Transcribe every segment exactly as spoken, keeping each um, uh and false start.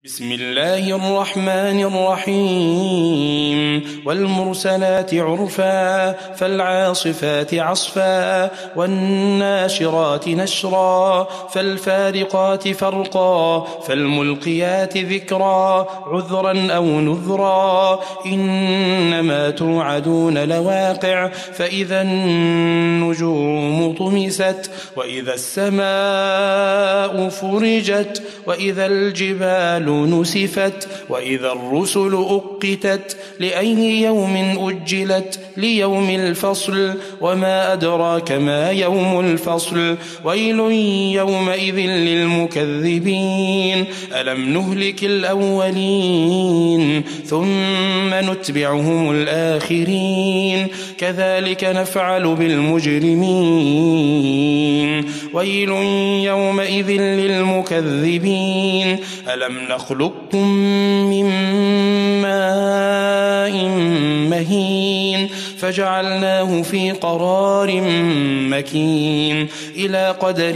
بسم الله الرحمن الرحيم والمرسلات عرفا فالعاصفات عصفا والناشرات نشرا فالفارقات فرقا فالملقيات ذكرا عذرا أو نذرا إنما توعدون لواقع فإذا النجوم طمست وإذا السماء فرجت وإذا الجبال نسفت وإذا الرسل أقتت لأي يوم أجلت ليوم الفصل وما أدراك ما يوم الفصل ويل يومئذ للمكذبين ألم نهلك الأولين ثم نتبعهم الآخرين كذلك نفعل بالمجرمين ويل يومئذ للمكذبين ألم نخلقكم من ماء مهين فجعلناه في قرار مكين إلى قدر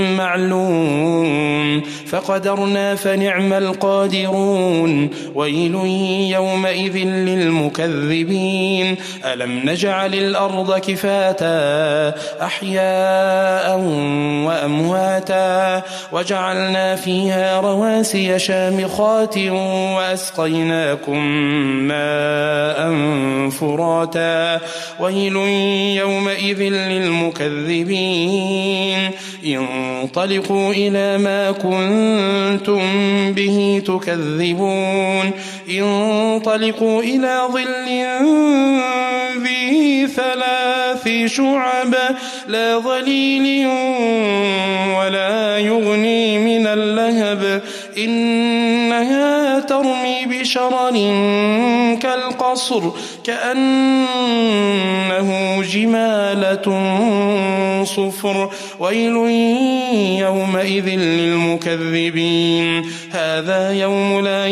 معلوم فقدرنا فنعم القادرون ويل يومئذ للمكذبين ألم نجعل الأرض كفاتا أحياء وأمواتا وجعلنا فيها رواسي شامخات وأسقيناكم ماء فراتا ويل يومئذ للمكذبين انطلقوا إلى ما كنتم به تكذبون انطلقوا إلى ظل ذي ثلاث شعب لا ظليل ولا يغني من اللهب إنها ترمي بشرر كالقصر كأنه جمالة صفر ويل يومئذ للمكذبين هذا يوم لا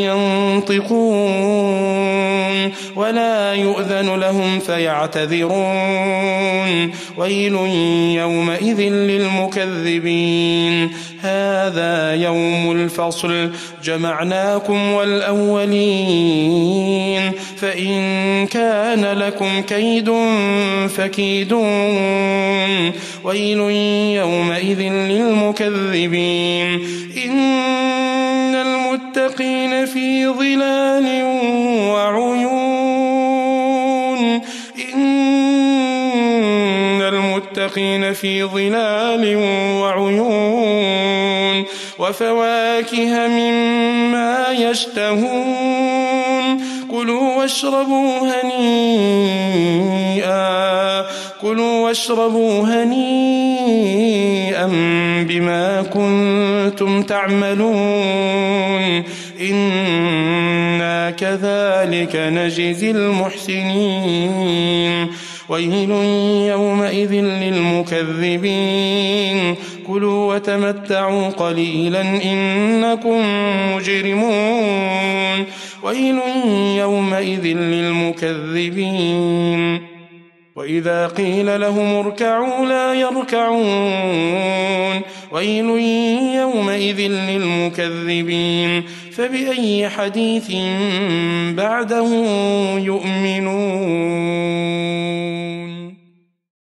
ينطقون ولا يؤذن لهم فيعتذرون ويل يومئذ للمكذبين هذا يوم الفصل جمعناكم والأولين فإن كان لكم كيد فكيدون ويل يومئذ للمكذبين إن المتقين في ظلال وعيون إن المتقين في ظلال وعيون وفواكه مما يشتهون كلوا واشربوا هنيئا كلوا واشربوا هنيئا بما كنتم تعملون إنا كذلك نجزي المحسنين ويل يومئذ للمكذبين كلوا وتمتعوا قليلا إنكم مجرمون ويل يومئذ للمكذبين وإذا قيل لهم اركعوا لا يركعون ويل يومئذ للمكذبين فبأي حديث بعده يؤمنون.